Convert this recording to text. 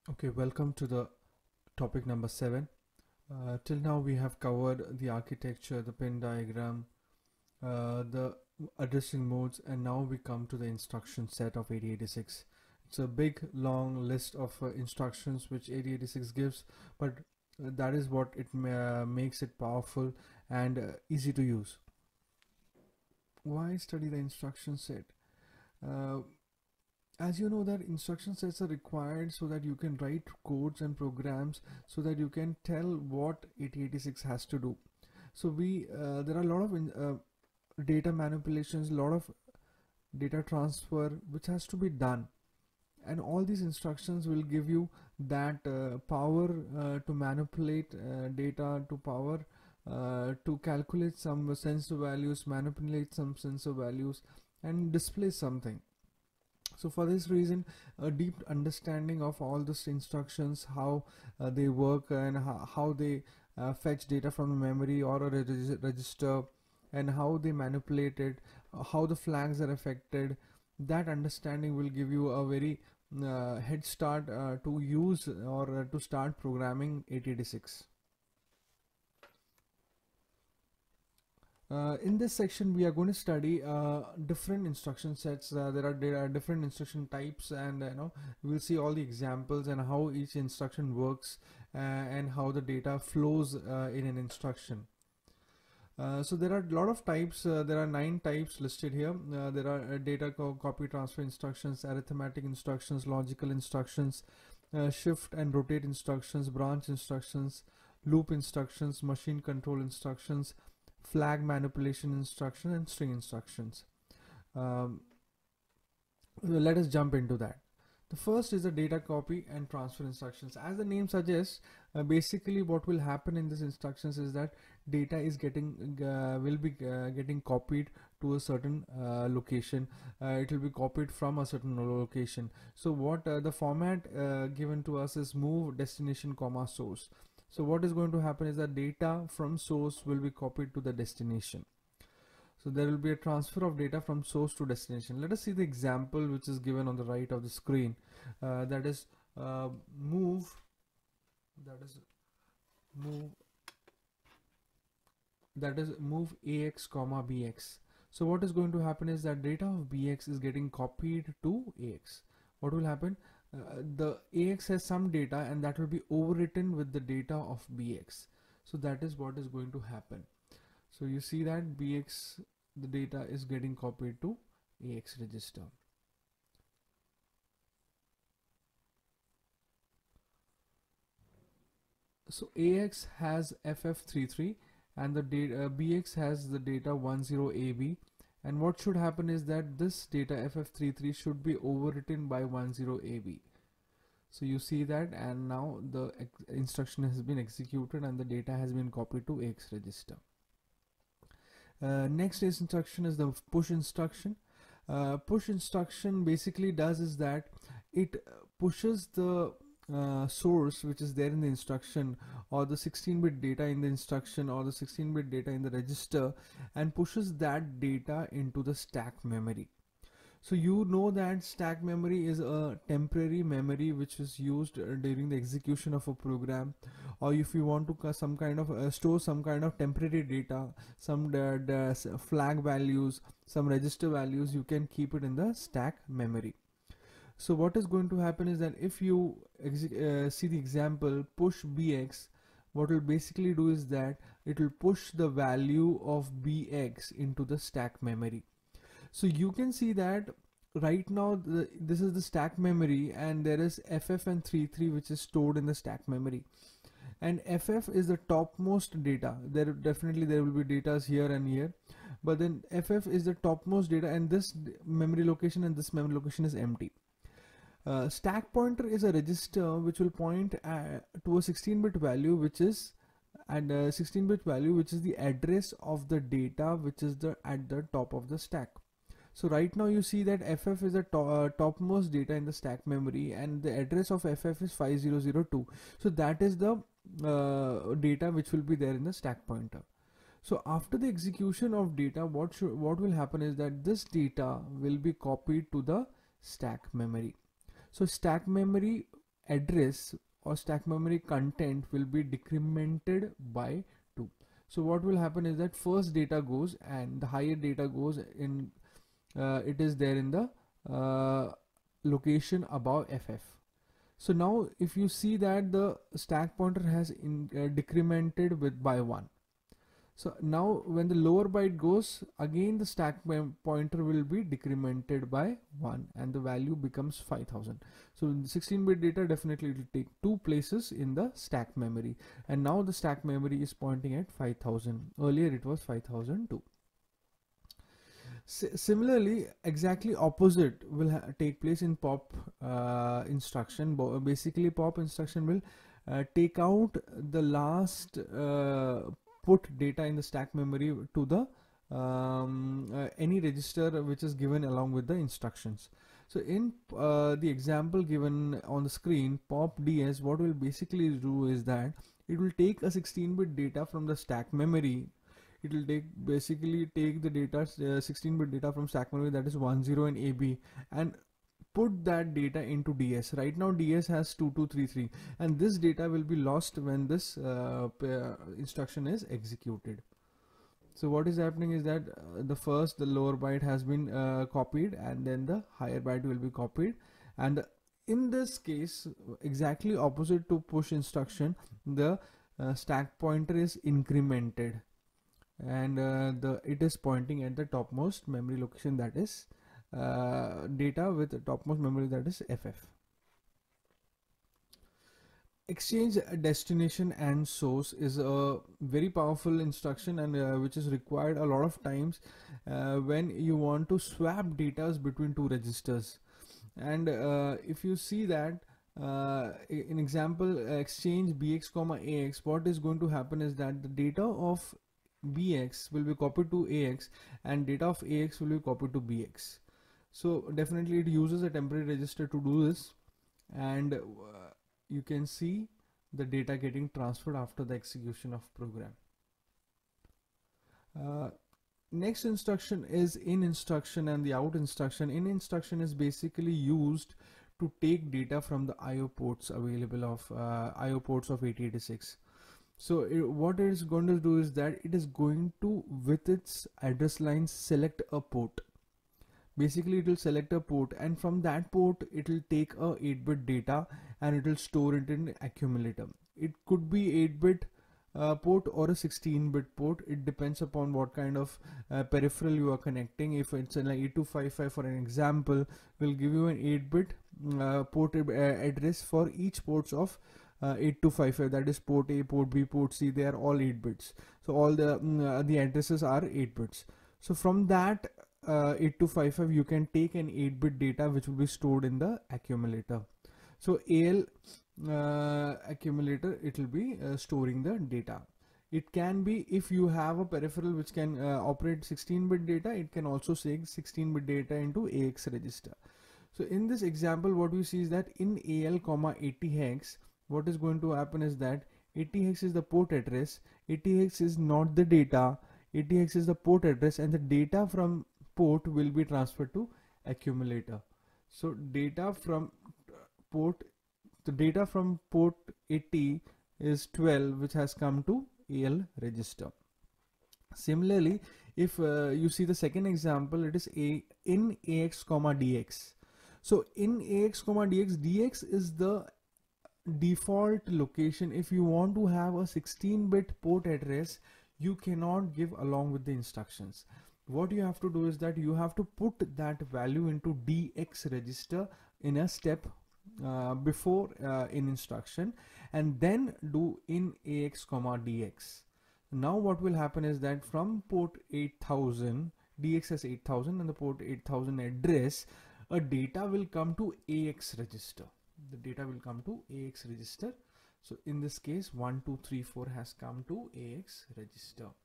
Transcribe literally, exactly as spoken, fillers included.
Okay, welcome to the topic number seven. Uh, till now, we have covered the architecture, the pin diagram, uh, the addressing modes, and now we come to the instruction set of eighty eighty-six. It's a big, long list of uh, instructions which eighty eighty-six gives, but uh, that is what it ma- uh, makes it powerful and uh, easy to use. Why study the instruction set? Uh, as you know that instruction sets are required so that you can write codes and programs so that you can tell what eighty eighty-six has to do. So we uh, there are a lot of in, uh, data manipulations, a lot of data transfer which has to be done, and all these instructions will give you that uh, power uh, to manipulate uh, data, to power uh, to calculate some sensor values, manipulate some sensor values, and display something. So for this reason, a deep understanding of all these instructions, how uh, they work, and how, how they uh, fetch data from a memory or a reg register, and how they manipulate it, uh, how the flags are affected, that understanding will give you a very uh, head start uh, to use or uh, to start programming eighty eighty-six. Uh, in this section, we are going to study uh, different instruction sets. Uh, there, are, there are different instruction types, and uh, you know we'll see all the examples and how each instruction works uh, and how the data flows uh, in an instruction. Uh, so there are a lot of types. Uh, there are nine types listed here. Uh, there are uh, data co copy transfer instructions, arithmetic instructions, logical instructions, uh, shift and rotate instructions, branch instructions, loop instructions, machine control instructions, flag manipulation instruction, and string instructions. Um, let us jump into that. The first is the data copy and transfer instructions. As the name suggests, uh, basically what will happen in these instructions is that data is getting uh, will be uh, getting copied to a certain uh, location. Uh, it will be copied from a certain location. So what uh, the format uh, given to us is move destination comma source. So what is going to happen is that data from source will be copied to the destination. So there will be a transfer of data from source to destination. Let us see the example which is given on the right of the screen. Uh, that is uh, move. That is move. That is move ax comma bx. So what is going to happen is that data of bx is getting copied to ax. What will happen? Uh, the ax has some data and that will be overwritten with the data of bx. So that is what is going to happen. So you see that bx, the data is getting copied to ax register. So ax has F F thirty-three and the data uh, bx has the data ten A B, and what should happen is that this data F F thirty-three should be overwritten by ten A B. So you see that, and now the instruction has been executed and the data has been copied to ax register. Uh, next instruction is the push instruction. Uh, push instruction basically does is that it pushes the uh, source which is there in the instruction, or the sixteen bit data in the instruction, or the sixteen bit data in the register, and pushes that data into the stack memory. So you know that stack memory is a temporary memory which is used uh, during the execution of a program, or if you want to some kind of uh, store some kind of temporary data, some uh, flag values, some register values, you can keep it in the stack memory. So what is going to happen is that if you uh, see the example push bx, what will basically do is that it will push the value of bx into the stack memory. So you can see that right now the, this is the stack memory, and there is F F and thirty-three which is stored in the stack memory, and F F is the topmost data. There definitely there will be datas here and here, but then F F is the topmost data, and this memory location and this memory location is empty. Uh, stack pointer is a register which will point at, to a sixteen bit value which is and uh, sixteen bit value which is the address of the data which is the at the top of the stack. So right now you see that F F is the to uh, topmost data in the stack memory, and the address of F F is five zero zero two. So that is the uh, data which will be there in the stack pointer. So after the execution of data, what should what will happen is that this data will be copied to the stack memory. So stack memory address or stack memory content will be decremented by two. So what will happen is that first data goes, and the higher data goes in, uh, it is there in the uh, location above F F. So now if you see that the stack pointer has in, uh, decremented with by one. So now when the lower byte goes, again the stack pointer will be decremented by one and the value becomes five thousand. So in sixteen bit data, definitely it will take two places in the stack memory, and now the stack memory is pointing at five thousand. Earlier it was five thousand two. Similarly, exactly opposite will take place in pop uh, instruction. Bo basically pop instruction will uh, take out the last uh, put data in the stack memory to the um, uh, any register which is given along with the instructions. So in uh, the example given on the screen, pop D S, what will basically do is that it will take a sixteen bit data from the stack memory. It will take basically take the data uh, sixteen bit data from stack memory, that is one zero and A B, and put that data into D S. Right now D S has two two three three, and this data will be lost when this uh, instruction is executed. So what is happening is that uh, the first the lower byte has been uh, copied, and then the higher byte will be copied, and in this case, exactly opposite to push instruction, the uh, stack pointer is incremented, and uh, the it is pointing at the topmost memory location, that is uh, data with the topmost memory, that is F F. Exchange destination and source is a very powerful instruction, and uh, which is required a lot of times uh, when you want to swap data between two registers. And uh, if you see that uh, in example uh, exchange bx comma ax, what is going to happen is that the data of bx will be copied to ax and data of ax will be copied to bx. So definitely it uses a temporary register to do this, and uh, you can see the data getting transferred after the execution of program. Uh, next instruction is in instruction and the out instruction. In instruction is basically used to take data from the I O ports available of uh, I O ports of eighty eighty-six. So it, what it is going to do is that it is going to, with its address lines, select a port. Basically it will select a port, and from that port it will take a eight bit data and it will store it in accumulator. It could be eight bit uh, port or a sixteen bit port. It depends upon what kind of uh, peripheral you are connecting. If it's an eight two five five, for an example, will give you an eight bit uh, port uh, address for each ports of uh, eight two five five, that is port A, port B, port C. They are all eight bits. So all the uh, the addresses are eight bits. So from that Uh, eight two five five you can take an eight bit data which will be stored in the accumulator. So A L uh, accumulator, it will be uh, storing the data. It can be, if you have a peripheral which can uh, operate sixteen bit data, it can also take sixteen bit data into A X register. So in this example what we see is that in A L comma eighty hex, what is going to happen is that eighty hex is the port address, eighty hex is not the data, eighty hex is the port address, and the data from port will be transferred to accumulator. So data from port, the data from port eighty is twelve, which has come to A L register. Similarly, if uh, you see the second example, it is a in ax comma dx. So in ax comma dx, dx is the default location. If you want to have a sixteen bit port address, you cannot give along with the instructions. What you have to do is that you have to put that value into D X register in a step uh, before uh, in instruction, and then do in A X comma D X. Now what will happen is that from port eight thousand, D X has eight thousand, and the port eight thousand address, a data will come to A X register. The data will come to A X register. So in this case one two three four has come to A X register.